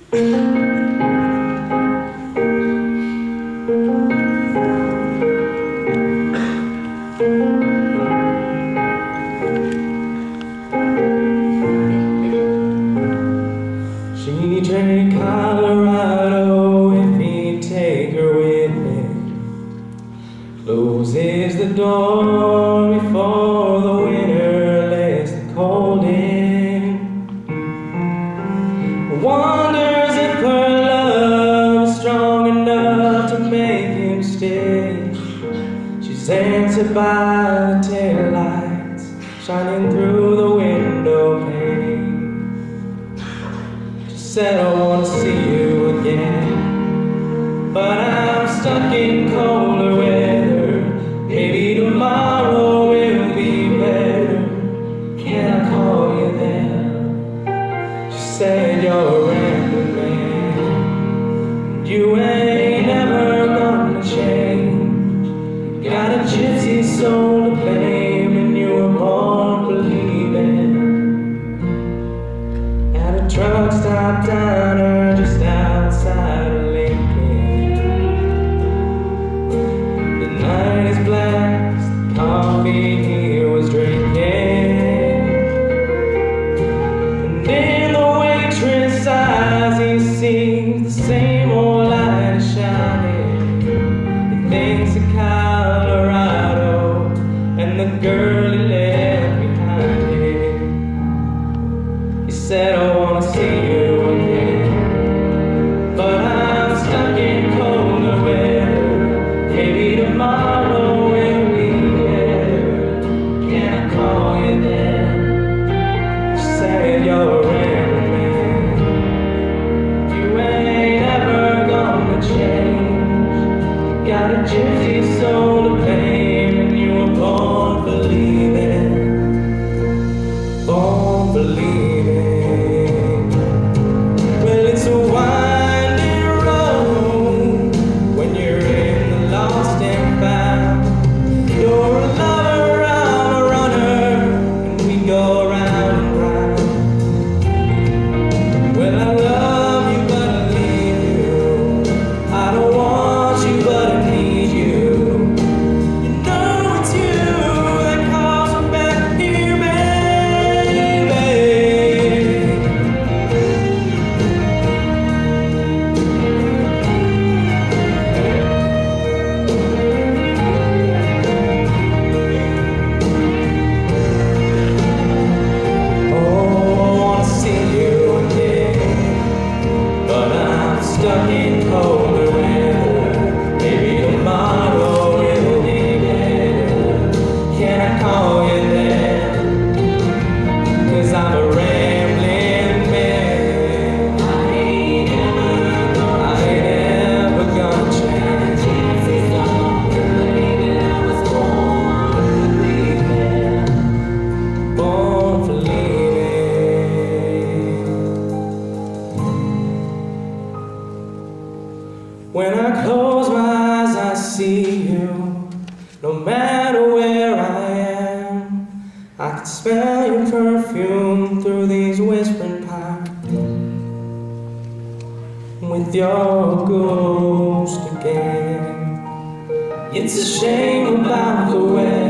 She'd trade Colorado if he'd take her with him. Closes the door before the winter lets the cold in. Wonders if her love is strong enough to make him stay. She's answered by the taillights shining through the window pane. She said, I want to see you again, but I'm stuck in colder weather. Maybe tomorrow will be better. Can I call you then? She said, you're a rambling man, you ain't never gonna change. Got a gypsy soul to blame, and you were born believing. At a truck stop diner just outside of Lincoln. The night is black, the coffee he was drinking, and in the waitress' eyes he sees the same old light is shining. He thinks of Colorado and the girl he left behind him. He said, I wanna see you again, but I'm stuck in colder weather. Maybe tomorrow will be better. Can I call you then? She said, you're a rambling man, you ain't ever gonna change. Got a gypsy soul to blame, and you were born believing. Born believing. Well, it's a winding road when you're in the lost and found. You're a lover, I'm a runner, and we go round and round. Well, I love you, but I need you. I don't want you, but I need you. You know it's you that calls me back here, baby. Oh, I wanna see you again, but I'm stuck in colder weather. Maybe tomorrow will be better. Can I call you then? 'Cause I'm a rambling man, I ain't ever gonna change. Baby, I was born believing. Born believing. When I close my eyes, I see you. No matter where I am, I can smell your perfume through these whispering pines. With your ghost again. It's a shame about the way